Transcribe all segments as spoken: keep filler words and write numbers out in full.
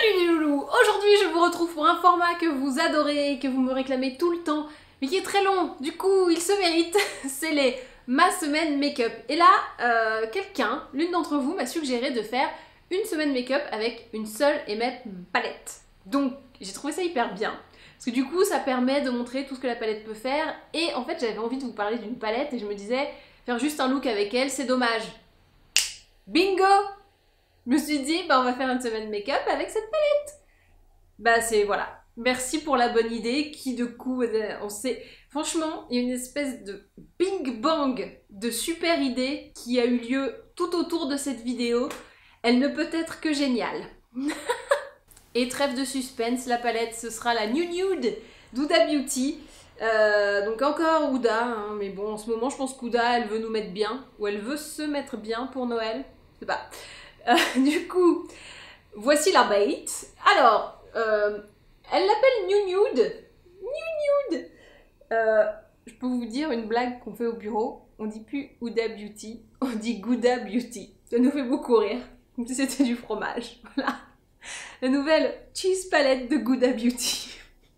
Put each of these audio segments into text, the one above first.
Salut les loulous! Aujourd'hui je vous retrouve pour un format que vous adorez, que vous me réclamez tout le temps, mais qui est très long, du coup il se mérite, c'est les ma semaine make-up. Et là, euh, quelqu'un, l'une d'entre vous m'a suggéré de faire une semaine make-up avec une seule et même palette. Donc j'ai trouvé ça hyper bien, parce que du coup ça permet de montrer tout ce que la palette peut faire, et en fait j'avais envie de vous parler d'une palette, et je me disais, faire juste un look avec elle, c'est dommage. Bingo! Je me suis dit, bah on va faire une semaine make-up avec cette palette. Bah c'est, voilà. Merci pour la bonne idée, qui de coup, on sait... Franchement, il y a une espèce de bing bang de super idée qui a eu lieu tout autour de cette vidéo. Elle ne peut être que géniale. Et trêve de suspense, la palette, ce sera la New Nude d'Huda Beauty. Euh, donc encore Huda, hein, mais bon, en ce moment, je pense qu'Huda, elle veut nous mettre bien, ou elle veut se mettre bien pour Noël. Je sais pas. Euh, du coup, voici la bait. Alors, euh, elle l'appelle New Nude. New Nude. Euh, je peux vous dire une blague qu'on fait au bureau. On dit plus Huda Beauty, on dit Gouda Beauty. Ça nous fait beaucoup rire, comme si c'était du fromage. Voilà. La nouvelle cheese palette de Gouda Beauty.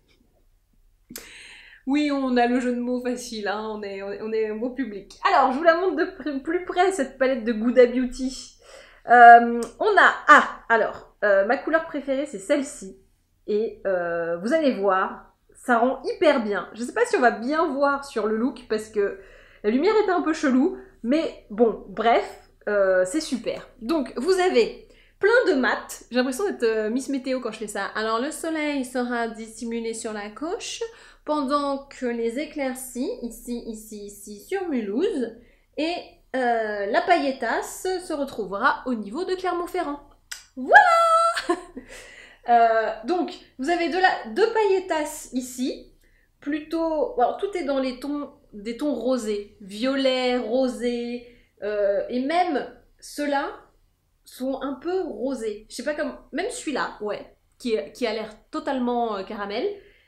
Oui, on a le jeu de mots facile, hein, on est, on est, on est un beau public. Alors, je vous la montre de plus près, cette palette de Gouda Beauty. Euh, on a... Ah, alors, euh, ma couleur préférée, c'est celle-ci. Et euh, vous allez voir, ça rend hyper bien. Je sais pas si on va bien voir sur le look, parce que la lumière était un peu chelou. Mais bon, bref, euh, c'est super. Donc, vous avez plein de mat. J'ai l'impression d'être euh, Miss Météo quand je fais ça. Alors, le soleil sera dissimulé sur la gauche, pendant que les éclaircies, ici, ici, ici, sur Mulhouse, et... Euh, la paillettasse se retrouvera au niveau de Clermont-Ferrand. Voilà. euh, Donc, vous avez de la, deux pailletasses ici, plutôt... Alors, tout est dans les tons, des tons rosés, violet, rosé, euh, et même ceux-là sont un peu rosés. Je sais pas comment... Même celui-là, ouais, qui, qui a l'air totalement euh, caramel,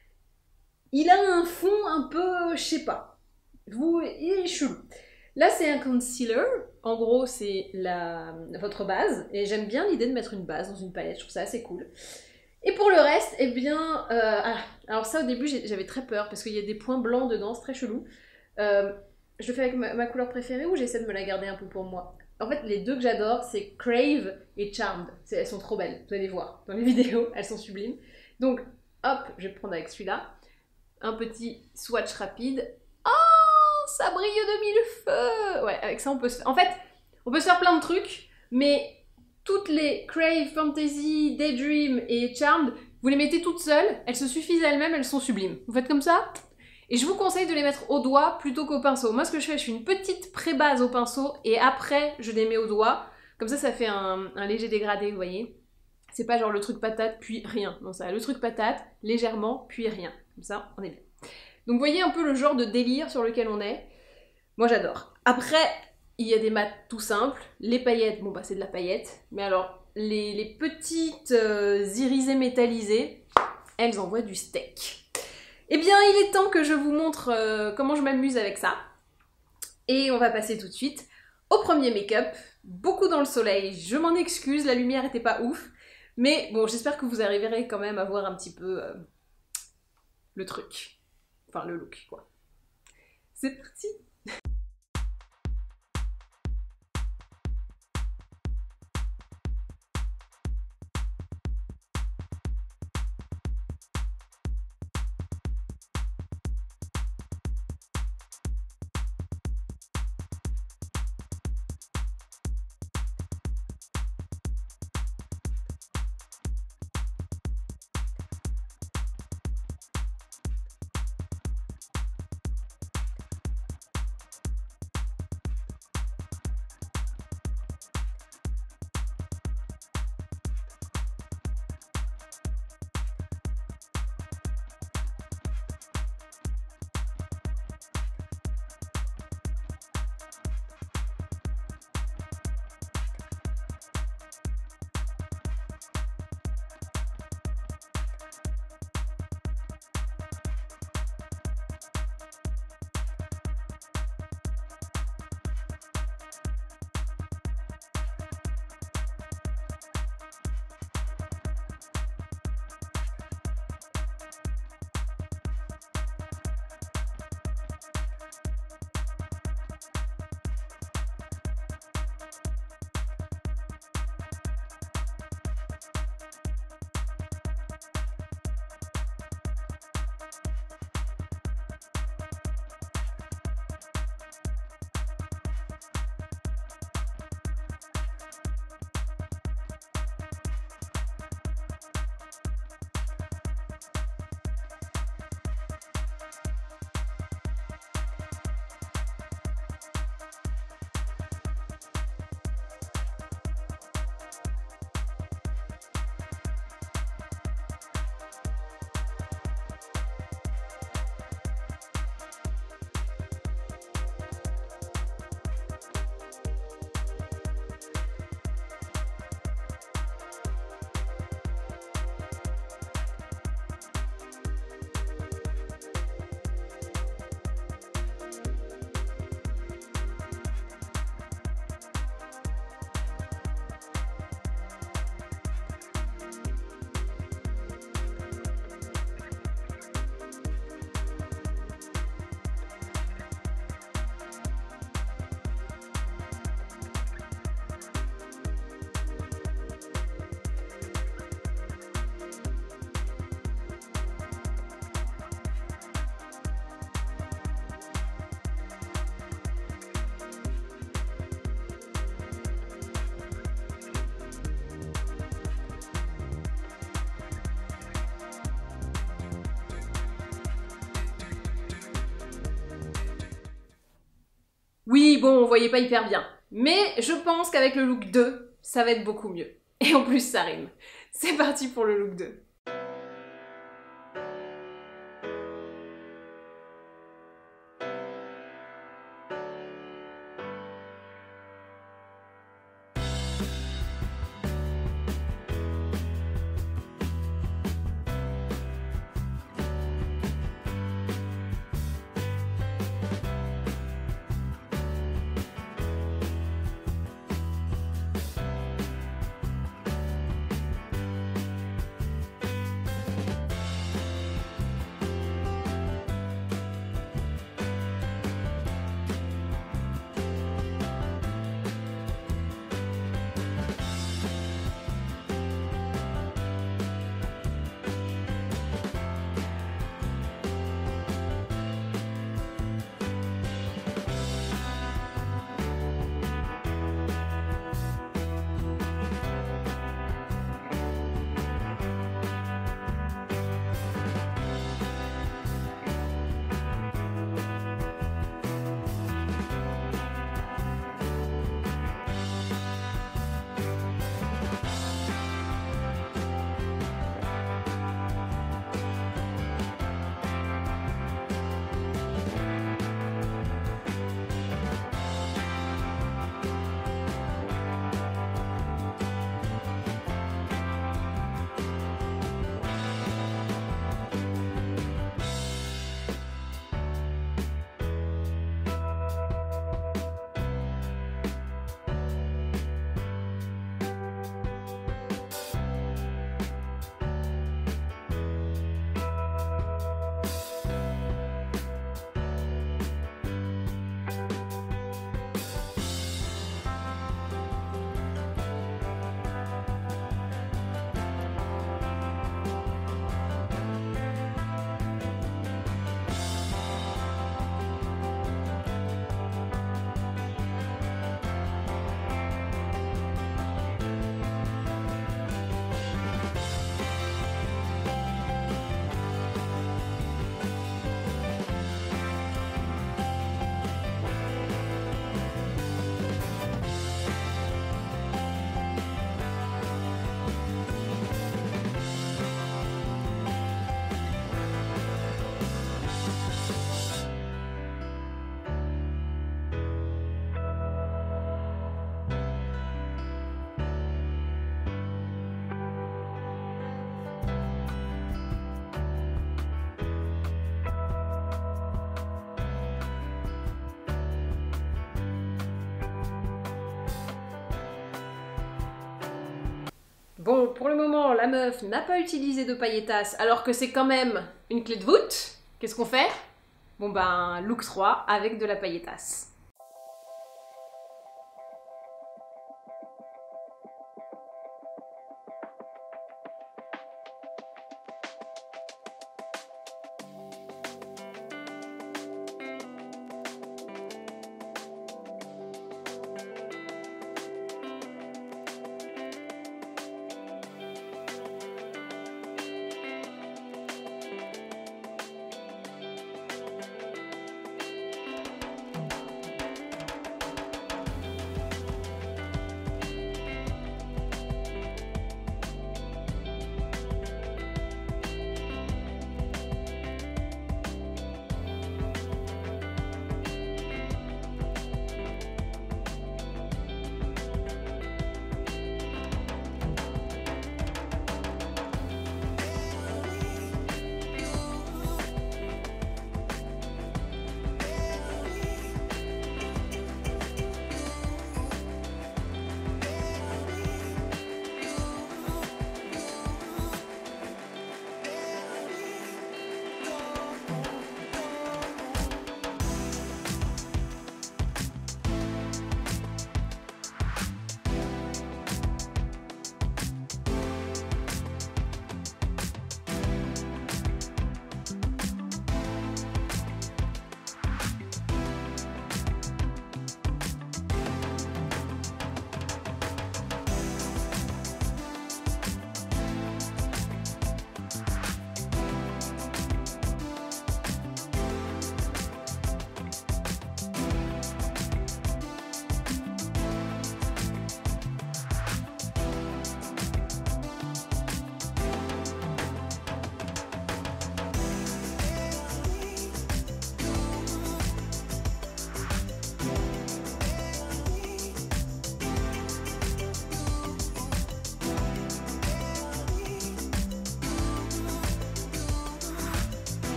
il a un fond un peu... je sais pas. Vous, il est chelou. Là, c'est un concealer. En gros, c'est la... votre base. Et j'aime bien l'idée de mettre une base dans une palette. Je trouve ça assez cool. Et pour le reste, eh bien... Euh... Ah, alors ça, au début, j'avais très peur parce qu'il y a des points blancs dedans. C'est très chelou. Euh, je le fais avec ma, ma couleur préférée ou j'essaie de me la garder un peu pour moi. En fait, les deux que j'adore, c'est Crave et Charmed. Elles sont trop belles. Vous allez voir dans les vidéos. Elles sont sublimes. Donc, hop, je vais prendre avec celui-là. Un petit swatch rapide. Ça brille de mille feux. Ouais, avec ça on peut se faire... En fait, on peut se faire plein de trucs, mais toutes les Crave, Fantasy, Daydream et Charmed, vous les mettez toutes seules, elles se suffisent elles-mêmes, elles sont sublimes. Vous faites comme ça, et je vous conseille de les mettre au doigt plutôt qu'au pinceau. Moi, ce que je fais, je fais une petite pré-base au pinceau, et après, je les mets au doigt. Comme ça, ça fait un, un léger dégradé, vous voyez. C'est pas genre le truc patate, puis rien. Non, ça, le truc patate, légèrement, puis rien. Comme ça, on est bien. Donc vous voyez un peu le genre de délire sur lequel on est. Moi j'adore. Après, il y a des mats tout simples. Les paillettes, bon bah c'est de la paillette. Mais alors, les, les petites euh, irisées métallisées, elles envoient du steak. Eh bien, il est temps que je vous montre euh, comment je m'amuse avec ça. Et on va passer tout de suite au premier make-up. Beaucoup dans le soleil, je m'en excuse, la lumière était pas ouf. Mais bon, j'espère que vous arriverez quand même à voir un petit peu euh, le truc. Enfin, le look, quoi. C'est parti! Oui, bon, on voyait pas hyper bien. Mais je pense qu'avec le look deux, ça va être beaucoup mieux. Et en plus, ça rime. C'est parti pour le look deux. Bon, pour le moment, la meuf n'a pas utilisé de paillettasse alors que c'est quand même une clé de voûte. Qu'est-ce qu'on fait? Bon ben, look trois avec de la paillettasse.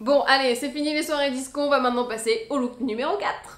Bon, allez, c'est fini les soirées disco, on va maintenant passer au look numéro quatre.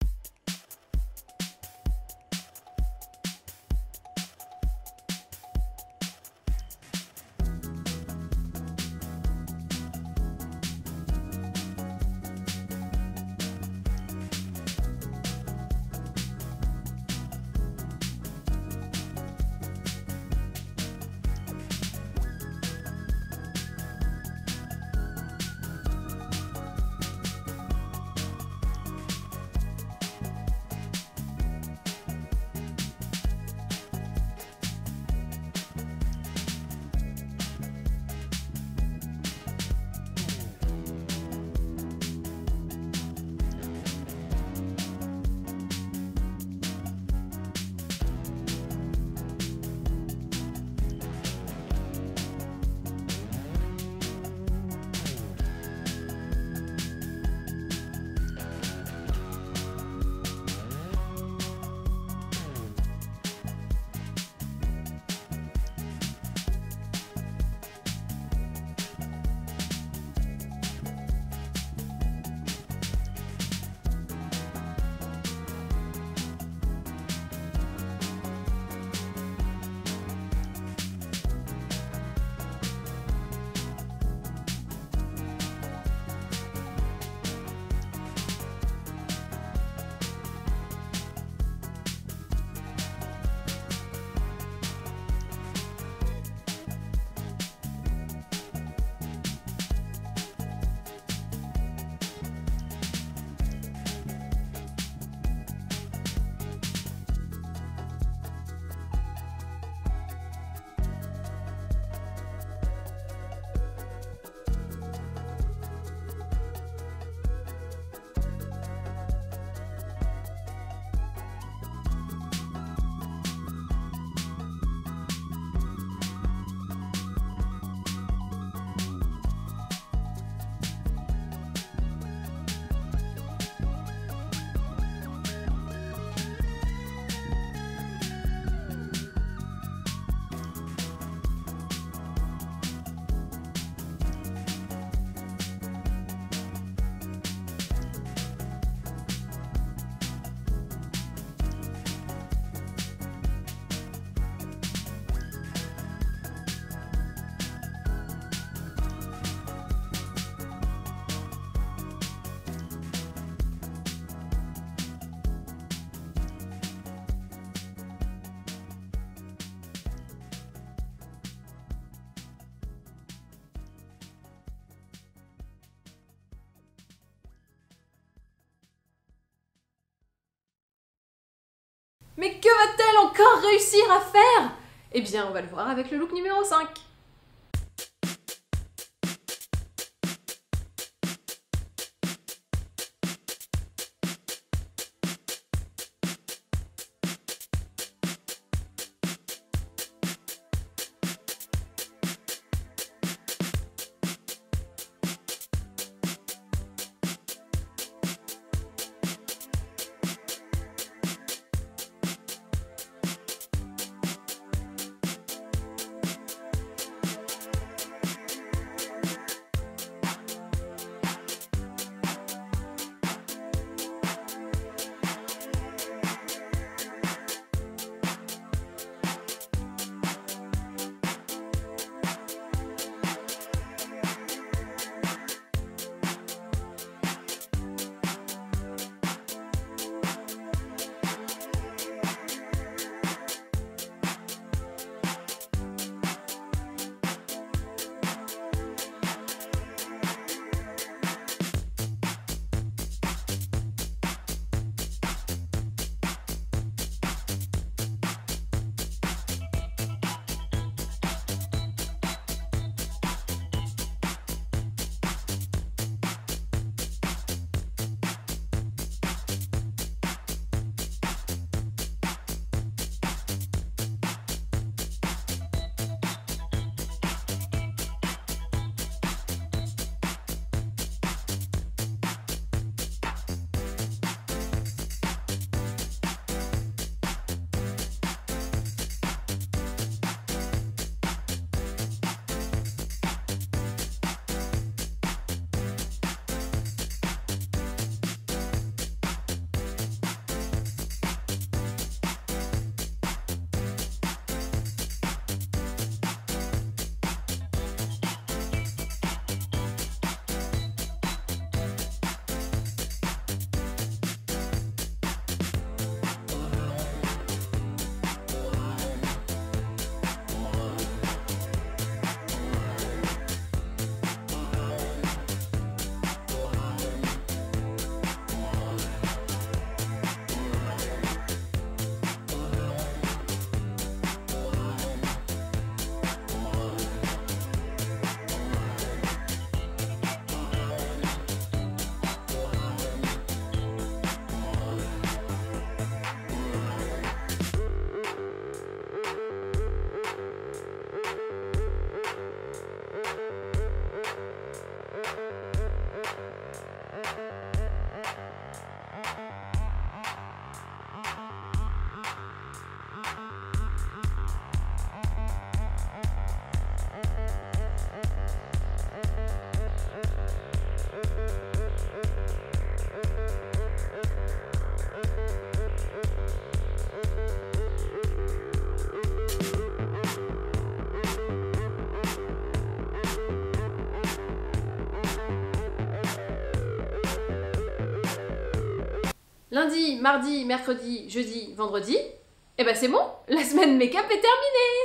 Mais que va-t-elle encore réussir à faire? Eh bien, on va le voir avec le look numéro cinq. lundi, mardi, mercredi, jeudi, vendredi, et ben c'est bon, la semaine make-up est terminée.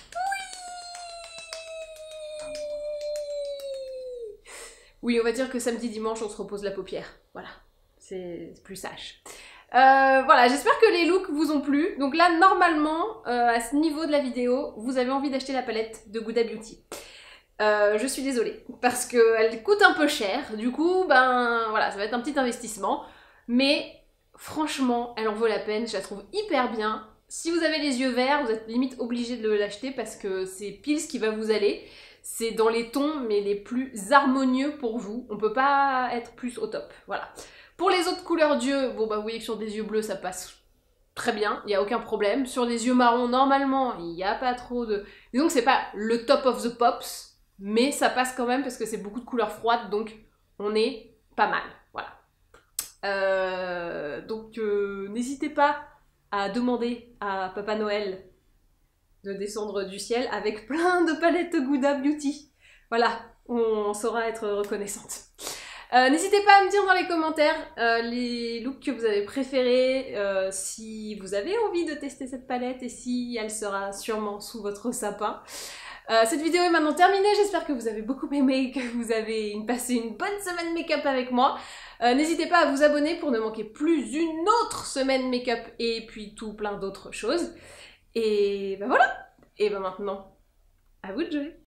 Oui, on va dire que samedi, dimanche, on se repose la paupière. Voilà, c'est plus sage. Euh, voilà, j'espère que les looks vous ont plu. Donc là, normalement, euh, à ce niveau de la vidéo, vous avez envie d'acheter la palette de Huda Beauty. Euh, je suis désolée, parce qu'elle coûte un peu cher. Du coup, ben voilà, ça va être un petit investissement. Mais franchement, elle en vaut la peine. Je la trouve hyper bien. Si vous avez les yeux verts, vous êtes limite obligé de l'acheter parce que c'est pile ce qui va vous aller. C'est dans les tons, mais les plus harmonieux pour vous. On peut pas être plus au top. Voilà. Pour les autres couleurs d'yeux, bon bah vous voyez que sur des yeux bleus, ça passe très bien. Il n'y a aucun problème. Sur des yeux marrons, normalement, il n'y a pas trop de... Disons que c'est pas le top of the pops, mais ça passe quand même parce que c'est beaucoup de couleurs froides, donc on est pas mal. Voilà. Euh, donc euh, n'hésitez pas à demander à Papa Noël de descendre du ciel avec plein de palettes Huda Beauty. Voilà, on saura être reconnaissante. Euh, N'hésitez pas à me dire dans les commentaires euh, les looks que vous avez préférés, euh, si vous avez envie de tester cette palette et si elle sera sûrement sous votre sapin. Euh, cette vidéo est maintenant terminée, j'espère que vous avez beaucoup aimé, que vous avez passé une bonne semaine make-up avec moi. Euh, N'hésitez pas à vous abonner pour ne manquer plus une autre semaine make-up et puis tout plein d'autres choses. Et ben voilà, et ben maintenant, à vous de jouer.